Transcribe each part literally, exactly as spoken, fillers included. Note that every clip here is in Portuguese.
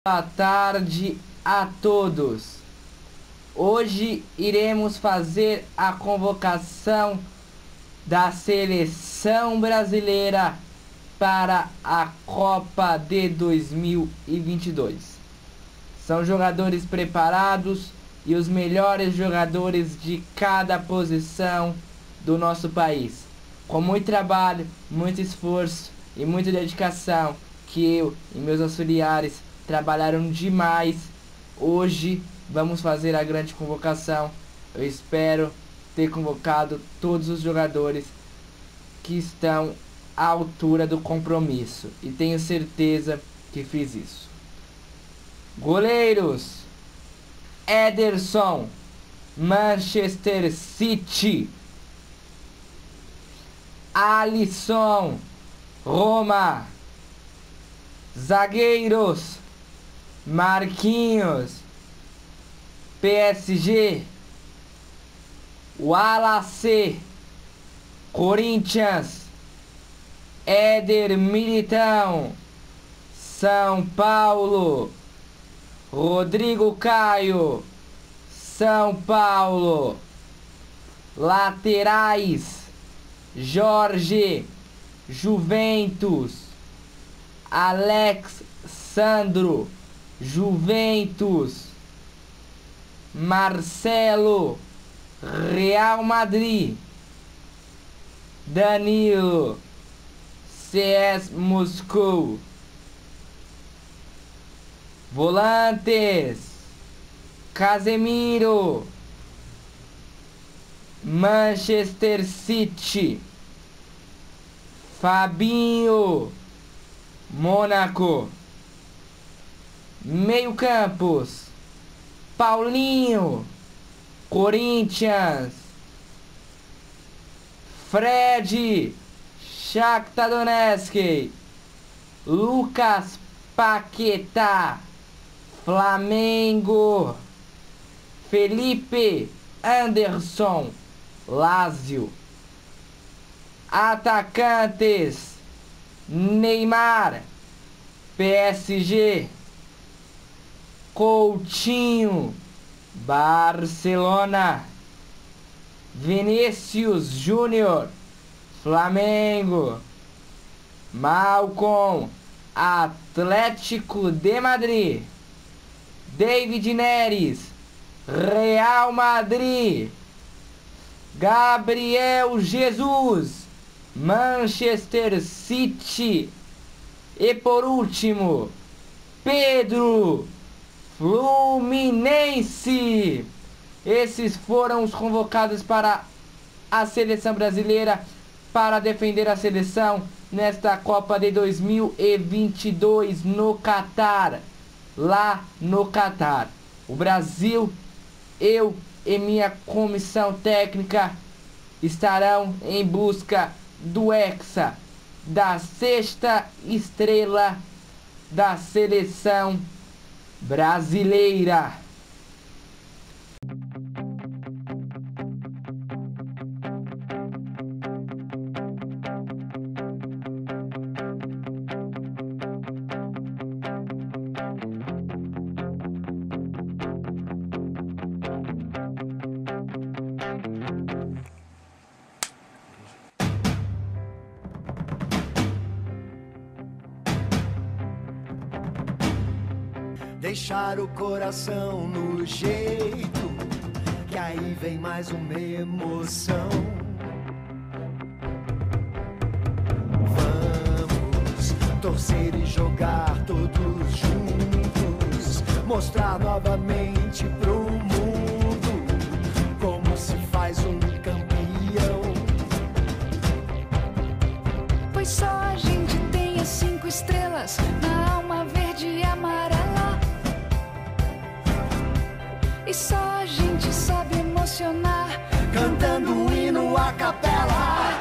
Boa tarde a todos. Hoje iremos fazer a convocação da seleção brasileira para a Copa de dois mil e vinte e dois. São jogadores preparados e os melhores jogadores de cada posição do nosso país. Com muito trabalho, muito esforço e muita dedicação que eu e meus auxiliares trabalharam demais. Hoje vamos fazer a grande convocação. Eu espero ter convocado todos os jogadores que estão à altura do compromisso e tenho certeza que fiz isso. Goleiros: Ederson, Manchester City. Alisson, Roma. Zagueiros: Marquinhos, P S G. Wallace, Corinthians. Éder Militão, São Paulo. Rodrigo Caio, São Paulo. Laterais: Jorge, Juventus. Alex Sandro, Juventus. Marcelo, Real Madrid. Danilo, C S Moscou. Volantes: Casemiro, Manchester City. Fabinho, Mônaco. Meio campos: Paulinho, Corinthians. Fred, Shakhtar Donetsk. Lucas Paquetá, Flamengo. Felipe Anderson, Lazio. Atacantes: Neymar, P S G. Coutinho, Barcelona. Vinícius Júnior, Flamengo. Malcom, Atlético de Madrid. David Neres, Real Madrid. Gabriel Jesus, Manchester City. E por último, Pedro, Fluminense. Esses foram os convocados para a seleção brasileira para defender a seleção nesta Copa de dois mil e vinte e dois no Catar. Lá no Catar. O Brasil, eu e minha comissão técnica estarão em busca do Hexa, da sexta estrela da seleção brasileira. Deixar o coração no jeito, que aí vem mais uma emoção. Vamos torcer e jogar todos juntos, mostrar novamente pro mundo como se faz um campeão. Pois só a gente tem as cinco estrelas na alma verde e amarela. E só a gente sabe emocionar, cantando um hino a capela.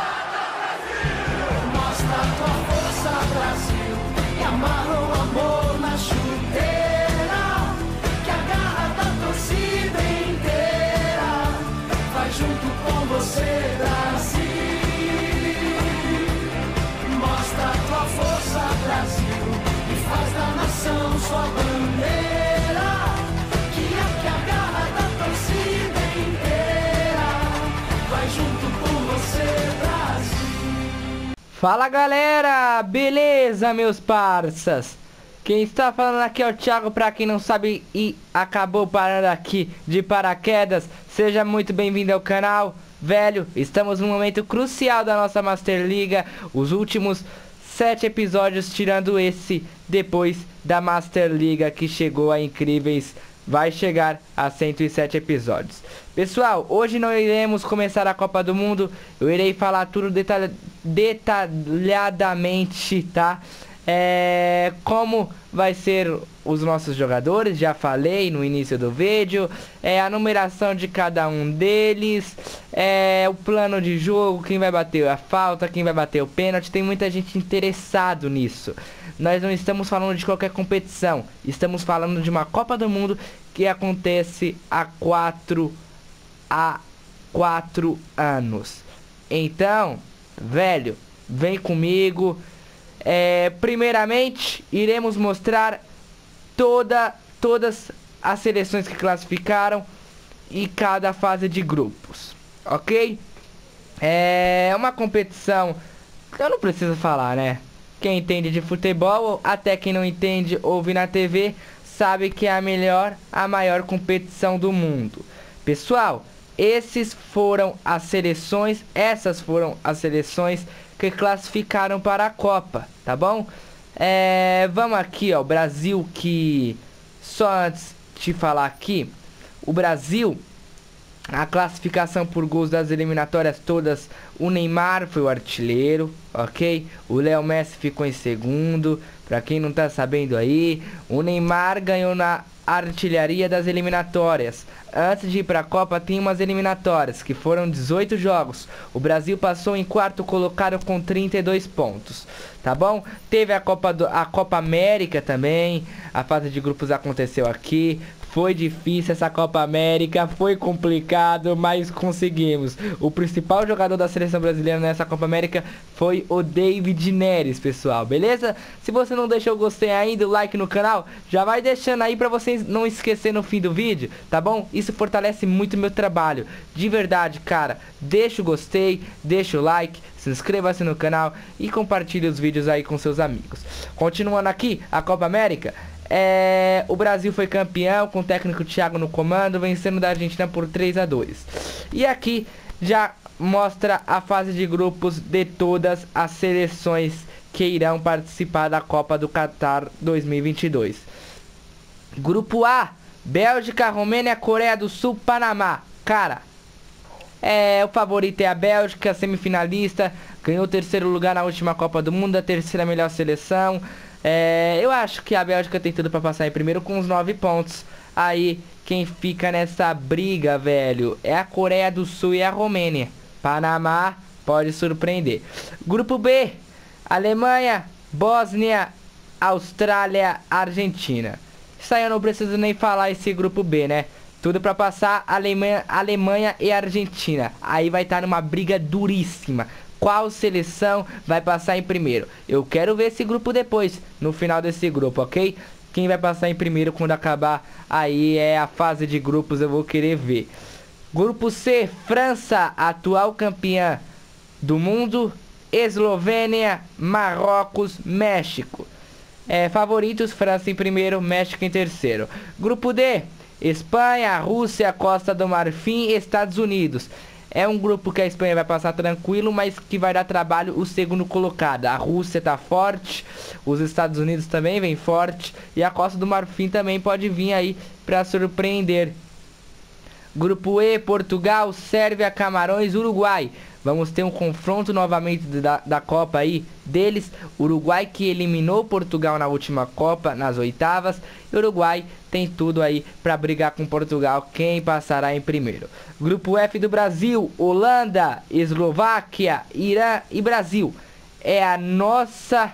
Mostra a tua força, Brasil, e amarra o amor na chuteira, que a garra da torcida inteira vai junto com você, Brasil. Mostra a tua força, Brasil, Fala galera, beleza meus parças? Quem está falando aqui é o Thiago, pra quem não sabe e acabou parando aqui de paraquedas, seja muito bem-vindo ao canal. Velho, estamos num momento crucial da nossa Master Liga, os últimos sete episódios tirando esse depois da Master Liga que chegou a incríveis, vai chegar a cento e sete episódios. Pessoal, hoje não iremos começar a Copa do Mundo, eu irei falar tudo detalha, detalhadamente, tá? É, como vai ser os nossos jogadores, já falei no início do vídeo, é, a numeração de cada um deles, é, o plano de jogo, quem vai bater a falta, quem vai bater o pênalti, tem muita gente interessado nisso. Nós não estamos falando de qualquer competição, estamos falando de uma Copa do Mundo que acontece há quatro, há quatro anos. Então, velho, vem comigo. É, primeiramente, iremos mostrar toda, todas as seleções que classificaram e cada fase de grupos, ok? É uma competição que eu não preciso falar, né? Quem entende de futebol, até quem não entende, ouve na T V, sabe que é a melhor, a maior competição do mundo. Pessoal, esses foram as seleções, essas foram as seleções que classificaram para a Copa, tá bom? É, vamos aqui, ó, o Brasil, que só antes de falar aqui, o Brasil, a classificação por gols das eliminatórias todas, o Neymar foi o artilheiro, ok? O Léo Messi ficou em segundo, pra quem não tá sabendo aí, o Neymar ganhou na artilharia das eliminatórias. Antes de ir para a Copa tem umas eliminatórias que foram dezoito jogos. O Brasil passou em quarto colocado com trinta e dois pontos, tá bom? Teve a Copa do, a Copa América também. A fase de grupos aconteceu aqui. Foi difícil essa Copa América, foi complicado, mas conseguimos. O principal jogador da seleção brasileira nessa Copa América foi o David Neres, pessoal, beleza? Se você não deixou o gostei ainda, o like no canal, já vai deixando aí pra vocês não esquecer no fim do vídeo, tá bom? Isso fortalece muito o meu trabalho, de verdade, cara. Deixa o gostei, deixa o like, se inscreva-se no canal e compartilhe os vídeos aí com seus amigos. Continuando aqui, a Copa América. É, o Brasil foi campeão com o técnico Thiago no comando, vencendo da Argentina por três a dois. E aqui já mostra a fase de grupos de todas as seleções que irão participar da Copa do Qatar dois mil e vinte e dois. Grupo A: Bélgica, Romênia, Coreia do Sul, Panamá. Cara, é, o favorito é a Bélgica, semifinalista, ganhou o terceiro lugar na última Copa do Mundo, a terceira melhor seleção. É, eu acho que a Bélgica tem tudo pra passar em primeiro com os nove pontos. Aí, quem fica nessa briga, velho, é a Coreia do Sul e a Romênia. Panamá pode surpreender. Grupo B: Alemanha, Bósnia, Austrália, Argentina. Isso aí eu não preciso nem falar, esse grupo B, né? Tudo pra passar, Alemanha, Alemanha e Argentina. Aí vai estar numa briga duríssima. Qual seleção vai passar em primeiro? Eu quero ver esse grupo depois, no final desse grupo, ok? Quem vai passar em primeiro quando acabar aí é a fase de grupos, eu vou querer ver. Grupo C: França, atual campeã do mundo, Eslovênia, Marrocos, México. É, favoritos: França em primeiro, México em terceiro. Grupo D: Espanha, Rússia, Costa do Marfim, Estados Unidos. É um grupo que a Espanha vai passar tranquilo, mas que vai dar trabalho o segundo colocado. A Rússia tá forte, os Estados Unidos também vem forte e a Costa do Marfim também pode vir aí para surpreender. Grupo E: Portugal, Sérvia, Camarões, Uruguai. Vamos ter um confronto novamente da, da Copa aí deles. Uruguai que eliminou Portugal na última Copa, nas oitavas. E Uruguai tem tudo aí para brigar com Portugal, quem passará em primeiro. Grupo F do Brasil: Holanda, Eslováquia, Irã e Brasil. É a nossa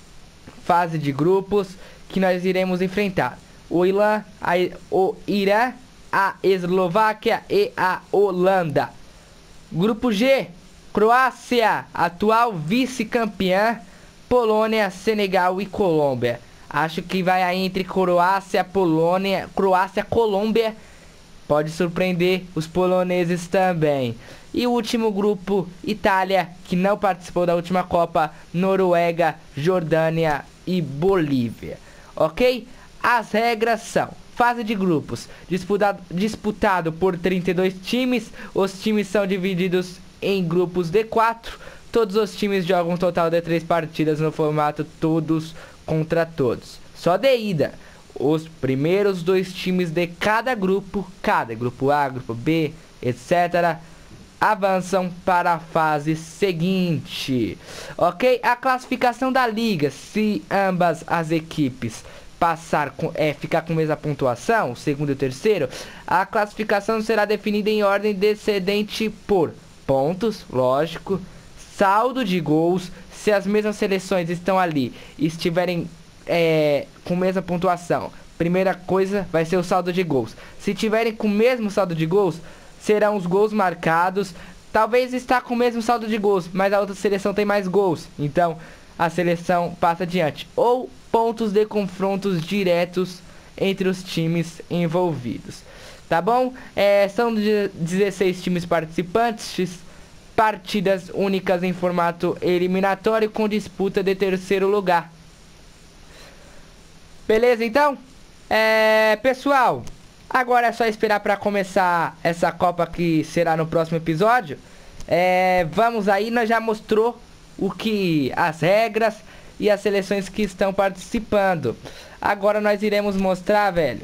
fase de grupos que nós iremos enfrentar. O Irã, a, o Irã, a Eslováquia e a Holanda. Grupo G: Croácia, atual vice-campeã, Polônia, Senegal e Colômbia. Acho que vai aí entre Croácia, Polônia, Croácia, Colômbia. Pode surpreender os poloneses também. E o último grupo, Itália, que não participou da última Copa, Noruega, Jordânia e Bolívia. Ok? As regras são: fase de grupos, disputado, disputado por trinta e dois times. Os times são divididos em grupos de quatro. Todos os times jogam um total de três partidas no formato todos contra todos. Só de ida. Os primeiros dois times de cada grupo, cada grupo A, grupo B, etcétera, avançam para a fase seguinte. Ok? A classificação da liga, se ambas as equipes passar com, é, ficar com a mesma pontuação, o segundo e o terceiro, a classificação será definida em ordem descendente por pontos, lógico, saldo de gols. Se as mesmas seleções estão ali estiverem é, com a mesma pontuação, primeira coisa vai ser o saldo de gols. Se tiverem com o mesmo saldo de gols, serão os gols marcados. Talvez está com o mesmo saldo de gols, mas a outra seleção tem mais gols, então a seleção passa adiante. Ou pontos de confrontos diretos entre os times envolvidos. Tá bom? É, são dezesseis times participantes, partidas únicas em formato eliminatório com disputa de terceiro lugar. Beleza, então? É, pessoal, agora é só esperar para começar essa Copa que será no próximo episódio. É, vamos aí, nós já mostrou o que as regras e as seleções que estão participando. Agora nós iremos mostrar, velho,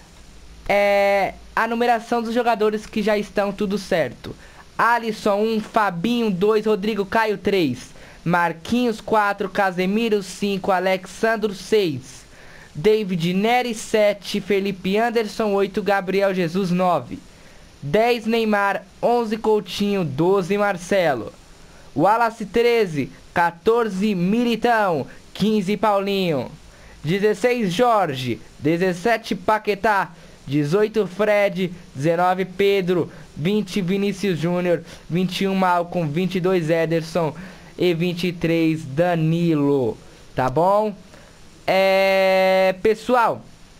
é, a numeração dos jogadores que já estão tudo certo. Alisson um, Fabinho dois, Rodrigo Caio três, Marquinhos quatro, Casemiro cinco, Alexandro seis, David Neres sete, Felipe Anderson oito, Gabriel Jesus nove, dez Neymar, onze Coutinho, doze Marcelo, Wallace treze, quatorze Militão, quinze Paulinho, dezesseis Jorge, dezessete Paquetá, dezoito Fred, dezenove Pedro, vinte Vinícius Júnior, vinte e um Malcom, vinte e dois Ederson e vinte e três Danilo. Tá bom? É... Pessoal,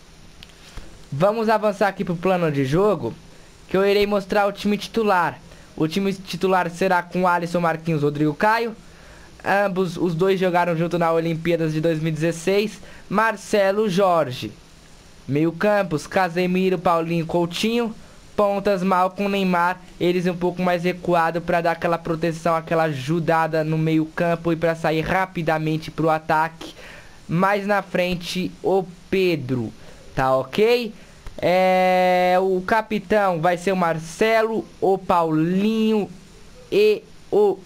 vamos avançar aqui pro plano de jogo, que eu irei mostrar o time titular. O time titular será com Alisson, Marquinhos, Rodrigo Caio. Ambos os dois jogaram junto na Olimpíadas de dois mil e dezesseis. Marcelo, Jorge. Meio campos, Casemiro, Paulinho, Coutinho. Pontas, Malcom, Neymar. Eles um pouco mais recuado para dar aquela proteção, aquela ajudada no meio campo e para sair rapidamente pro ataque. Mais na frente, o Pedro. Tá ok? É, o capitão vai ser o Marcelo, o Paulinho e o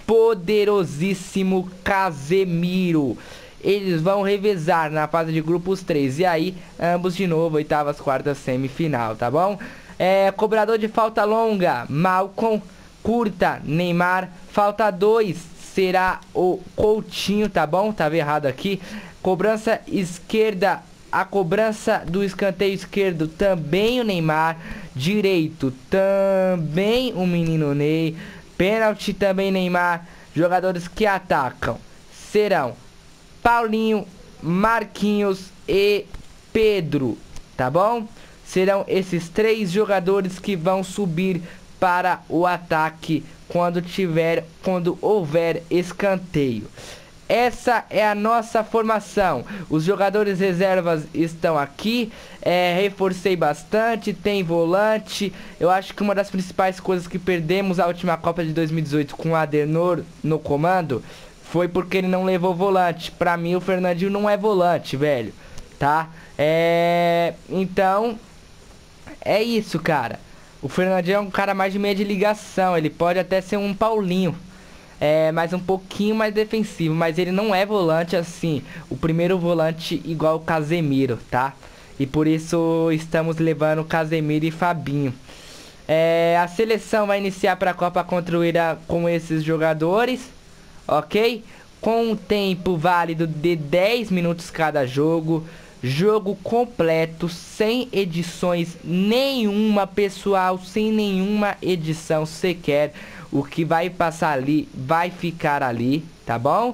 poderosíssimo Casemiro. Eles vão revezar na fase de grupos três. E aí, ambos de novo, oitavas, quartas, semifinal, tá bom? É, cobrador de falta longa, Malcom. Curta, Neymar. Falta dois será o Coutinho, tá bom? Tava errado aqui. Cobrança esquerda, a cobrança do escanteio esquerdo, também o Neymar. Direito, também o menino Ney. Pênalti, também Neymar. Jogadores que atacam serão Paulinho, Marquinhos e Pedro, tá bom? Serão esses três jogadores que vão subir para o ataque quando tiver, quando houver escanteio. Essa é a nossa formação. Os jogadores reservas estão aqui. É, reforcei bastante. Tem volante. Eu acho que uma das principais coisas que perdemos a última Copa de dois mil e dezoito com o Adenor no comando foi porque ele não levou volante. Pra mim o Fernandinho não é volante, velho. Tá? É... Então é isso, cara. O Fernandinho é um cara mais de meia de ligação. Ele pode até ser um Paulinho, é, mas um pouquinho mais defensivo. Mas ele não é volante assim, o primeiro volante igual o Casemiro, tá? E por isso estamos levando Casemiro e Fabinho. É, a seleção vai iniciar para a Copa contra o Irã com esses jogadores, ok? Com um tempo válido de dez minutos cada jogo. Jogo completo, sem edições nenhuma, pessoal. Sem nenhuma edição sequer. O que vai passar ali vai ficar ali, tá bom?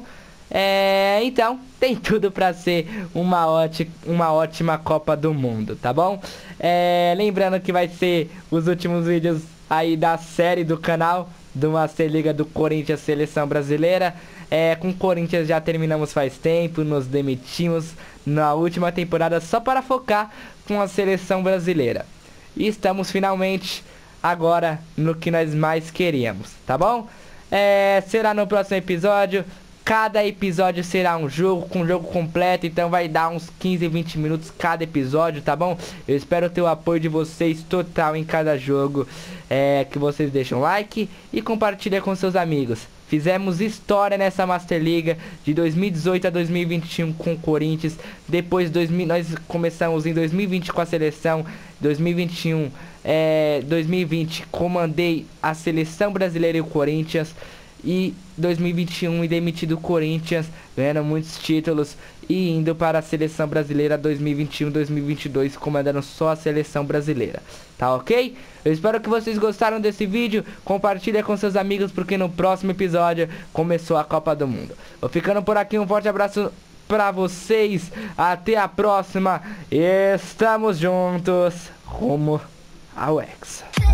É, então, tem tudo pra ser uma, ótima, uma ótima Copa do Mundo, tá bom? É, lembrando que vai ser os últimos vídeos aí da série do canal. do Master Liga do Corinthians Seleção Brasileira. É, com o Corinthians já terminamos faz tempo, nos demitimos na última temporada só para focar com a Seleção Brasileira. E estamos finalmente agora no que nós mais queríamos, tá bom? É, será no próximo episódio. Cada episódio será um jogo, com um jogo completo, então vai dar uns quinze, vinte minutos cada episódio, tá bom? Eu espero ter o apoio de vocês total em cada jogo, é, que vocês deixam like e compartilhem com seus amigos. Fizemos história nessa Master Liga de dois mil e dezoito a dois mil e vinte e um com o Corinthians. Depois dois mil, nós começamos em dois mil e vinte com a seleção. dois mil e vinte e um, é, dois mil e vinte comandei a Seleção Brasileira e o Corinthians. E dois mil e vinte e um e demitido o Corinthians, ganhando muitos títulos e indo para a Seleção Brasileira dois mil e vinte e um, dois mil e vinte e dois, comandando só a Seleção Brasileira. Tá ok? Eu espero que vocês gostaram desse vídeo. Compartilha com seus amigos, porque no próximo episódio começou a Copa do Mundo. Vou ficando por aqui, um forte abraço pra vocês. Até a próxima. Estamos juntos rumo ao Hexa.